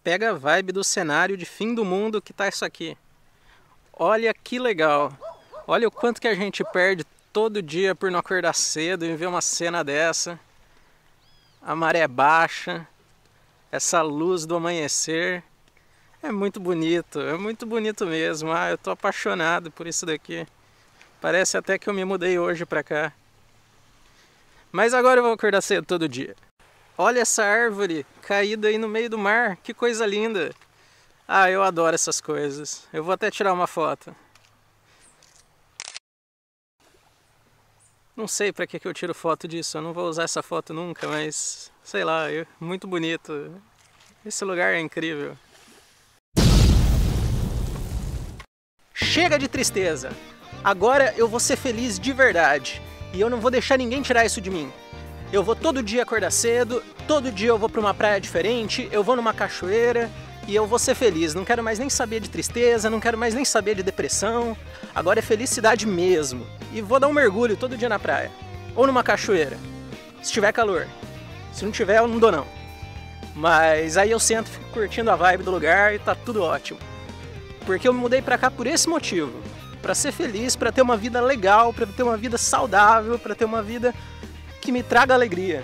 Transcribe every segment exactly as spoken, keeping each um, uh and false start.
pega a vibe do cenário de fim do mundo que tá isso aqui. Olha que legal. Olha o quanto que a gente perde todo dia por não acordar cedo e ver uma cena dessa. A maré baixa, essa luz do amanhecer. É muito bonito, é muito bonito mesmo. Ah, eu tô apaixonado por isso daqui. Parece até que eu me mudei hoje pra cá. Mas agora eu vou acordar cedo todo dia. Olha essa árvore caída aí no meio do mar, que coisa linda. Ah, eu adoro essas coisas. Eu vou até tirar uma foto. Não sei pra que que eu tiro foto disso, eu não vou usar essa foto nunca, mas sei lá, é muito bonito. Esse lugar é incrível. Chega de tristeza! Agora eu vou ser feliz de verdade. E eu não vou deixar ninguém tirar isso de mim. Eu vou todo dia acordar cedo, todo dia eu vou pra uma praia diferente, eu vou numa cachoeira e eu vou ser feliz. Não quero mais nem saber de tristeza, não quero mais nem saber de depressão. Agora é felicidade mesmo. E vou dar um mergulho todo dia na praia. Ou numa cachoeira, se tiver calor. Se não tiver, eu não dou não. Mas aí eu sento, fico curtindo a vibe do lugar e tá tudo ótimo. Porque eu me mudei pra cá por esse motivo. Pra ser feliz, pra ter uma vida legal, pra ter uma vida saudável, pra ter uma vida que me traga alegria.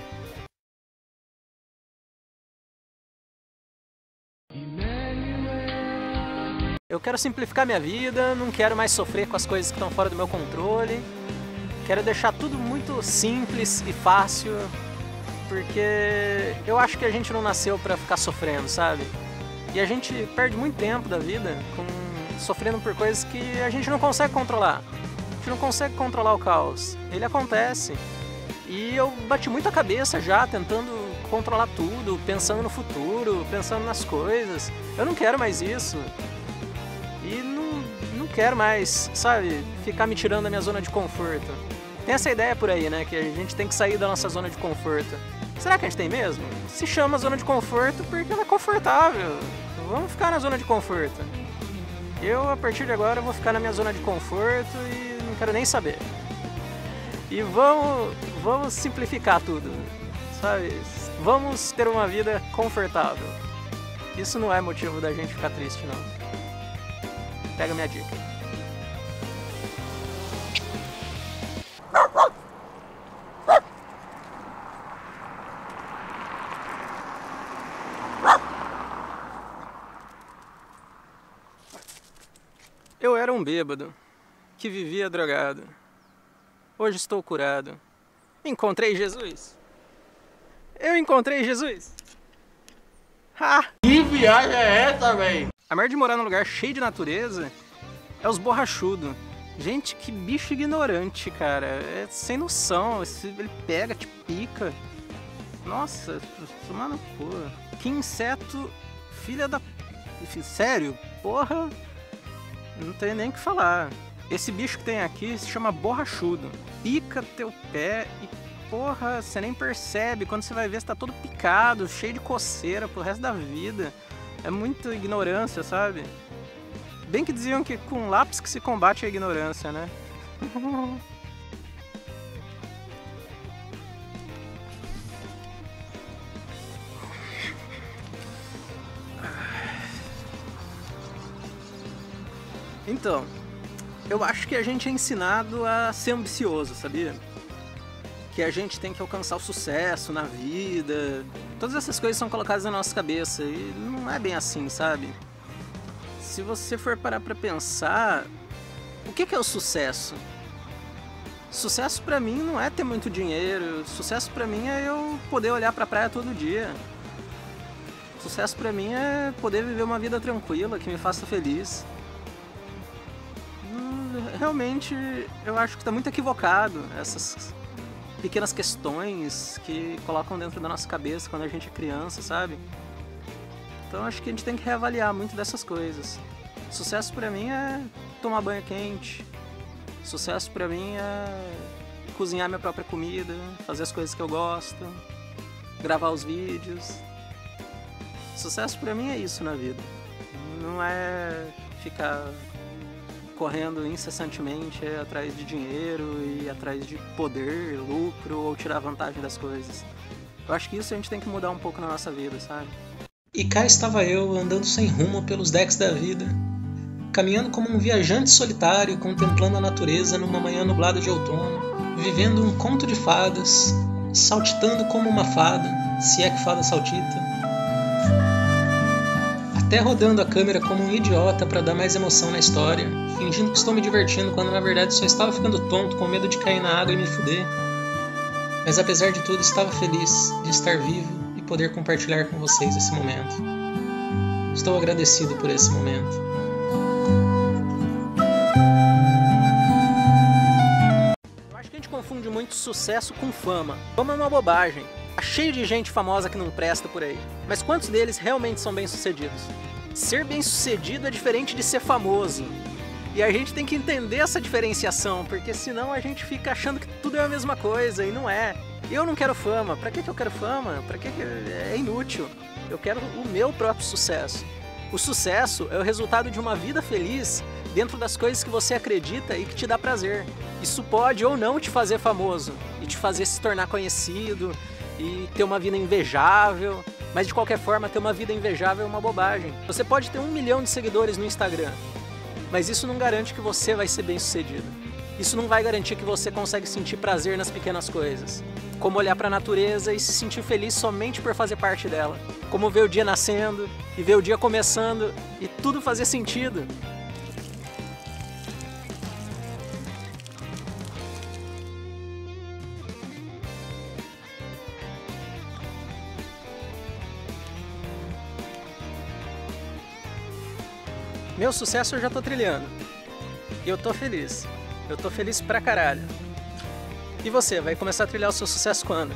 Eu quero simplificar minha vida, não quero mais sofrer com as coisas que estão fora do meu controle. Quero deixar tudo muito simples e fácil, porque eu acho que a gente não nasceu pra ficar sofrendo, sabe? E a gente perde muito tempo da vida com sofrendo por coisas que a gente não consegue controlar. A gente não consegue controlar o caos. Ele acontece. E eu bati muito a cabeça já, tentando controlar tudo, pensando no futuro, pensando nas coisas. Eu não quero mais isso. E não, não quero mais, sabe, ficar me tirando da minha zona de conforto. Tem essa ideia por aí, né, que a gente tem que sair da nossa zona de conforto. Será que a gente tem mesmo? Se chama zona de conforto porque ela é confortável. Vamos ficar na zona de conforto. Eu, a partir de agora, vou ficar na minha zona de conforto e não quero nem saber. E vamos, vamos simplificar tudo, sabe? Vamos ter uma vida confortável. Isso não é motivo da gente ficar triste, não. Pega minha dica. Eu era um bêbado que vivia drogado. Hoje estou curado. Encontrei Jesus. Eu encontrei Jesus. Ha! Que viagem é essa, velho? A merda de morar num lugar cheio de natureza é os borrachudos. Gente, que bicho ignorante, cara. É sem noção. Ele pega, te pica. Nossa, tomar no cu. Que inseto, filha da... Sério? Porra... Não tem nem o que falar. Esse bicho que tem aqui se chama borrachudo. Pica teu pé e, porra, você nem percebe. Quando você vai ver, você tá todo picado, cheio de coceira pro resto da vida. É muita ignorância, sabe? Bem que diziam que com lápis que se combate a ignorância, né? Então, eu acho que a gente é ensinado a ser ambicioso, sabia? Que a gente tem que alcançar o sucesso na vida. Todas essas coisas são colocadas na nossa cabeça e não é bem assim, sabe? Se você for parar pra pensar, o que é o sucesso? Sucesso pra mim não é ter muito dinheiro. Sucesso pra mim é eu poder olhar pra praia todo dia. Sucesso pra mim é poder viver uma vida tranquila, que me faça feliz. Realmente, eu acho que está muito equivocado essas pequenas questões que colocam dentro da nossa cabeça quando a gente é criança, sabe? Então acho que a gente tem que reavaliar muito dessas coisas. Sucesso pra mim é tomar banho quente. Sucesso pra mim é cozinhar minha própria comida, fazer as coisas que eu gosto, gravar os vídeos. Sucesso pra mim é isso na vida. Não é ficar correndo incessantemente atrás de dinheiro e atrás de poder, lucro ou tirar vantagem das coisas. Eu acho que isso a gente tem que mudar um pouco na nossa vida, sabe? E cá estava eu, andando sem rumo pelos decks da vida, caminhando como um viajante solitário, contemplando a natureza numa manhã nublada de outono, vivendo um conto de fadas, saltitando como uma fada, se é que fada saltita, até rodando a câmera como um idiota para dar mais emoção na história, fingindo que estou me divertindo quando na verdade só estava ficando tonto com medo de cair na água e me fuder. Mas apesar de tudo, estava feliz de estar vivo e poder compartilhar com vocês esse momento. Estou agradecido por esse momento. Eu acho que a gente confunde muito sucesso com fama. Fama é uma bobagem. Tá cheio de gente famosa que não presta por aí. Mas quantos deles realmente são bem-sucedidos? Ser bem-sucedido é diferente de ser famoso. E a gente tem que entender essa diferenciação, porque senão a gente fica achando que tudo é a mesma coisa, e não é. Eu não quero fama. Pra que que eu quero fama? Pra que que é inútil? Eu quero o meu próprio sucesso. O sucesso é o resultado de uma vida feliz dentro das coisas que você acredita e que te dá prazer. Isso pode ou não te fazer famoso, e te fazer se tornar conhecido, e ter uma vida invejável, mas de qualquer forma ter uma vida invejável é uma bobagem. Você pode ter um milhão de seguidores no Instagram, mas isso não garante que você vai ser bem sucedido. Isso não vai garantir que você consegue sentir prazer nas pequenas coisas. Como olhar para a natureza e se sentir feliz somente por fazer parte dela. Como ver o dia nascendo e ver o dia começando e tudo fazer sentido. Meu sucesso eu já tô trilhando. E eu tô feliz. Eu tô feliz pra caralho. E você, vai começar a trilhar o seu sucesso quando?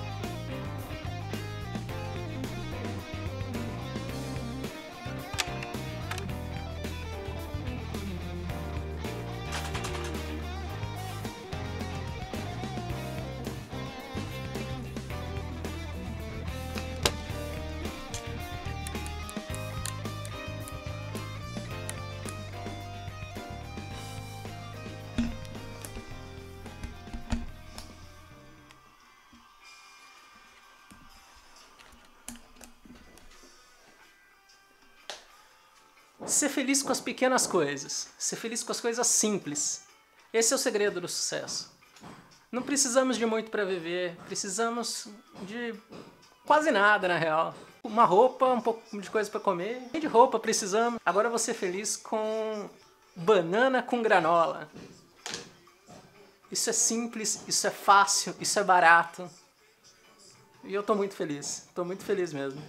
Ser feliz com as pequenas coisas, ser feliz com as coisas simples. Esse é o segredo do sucesso. Não precisamos de muito para viver, precisamos de quase nada na real. Uma roupa, um pouco de coisa para comer, de roupa precisamos. Agora eu vou ser feliz com banana com granola. Isso é simples, isso é fácil, isso é barato. E eu tô muito feliz, tô muito feliz mesmo.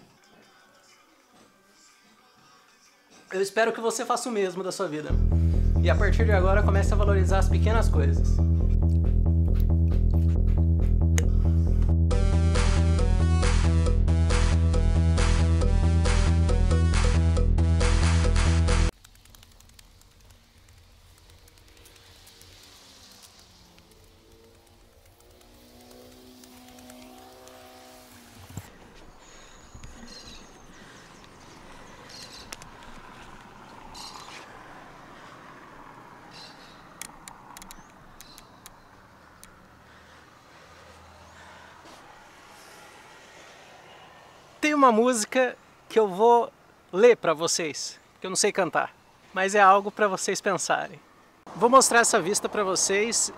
Eu espero que você faça o mesmo da sua vida. E a partir de agora comece a valorizar as pequenas coisas. Tem uma música que eu vou ler para vocês, que eu não sei cantar, mas é algo para vocês pensarem. Vou mostrar essa vista para vocês.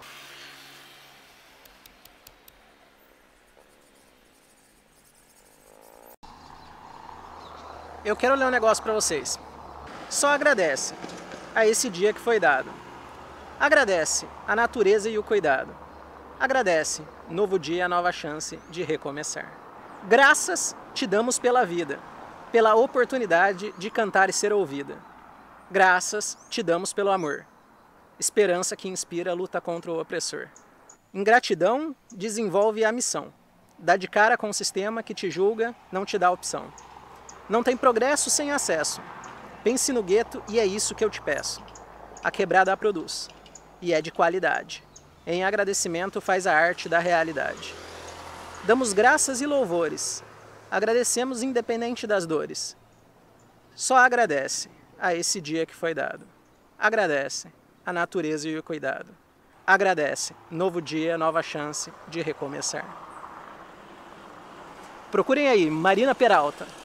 Eu quero ler um negócio para vocês. Só agradece a esse dia que foi dado. Agradece a natureza e o cuidado. Agradece, novo dia, nova chance de recomeçar. Graças te damos pela vida, pela oportunidade de cantar e ser ouvida. Graças te damos pelo amor, esperança que inspira a luta contra o opressor. Ingratidão desenvolve a missão, dá de cara com o sistema que te julga, não te dá opção. Não tem progresso sem acesso, pense no gueto e é isso que eu te peço. A quebrada a produz, e é de qualidade. Em agradecimento faz a arte da realidade. Damos graças e louvores, agradecemos independente das dores. Só agradece a esse dia que foi dado. Agradece a natureza e o cuidado. Agradece, novo dia, nova chance de recomeçar. Procurem aí, Marina Peralta.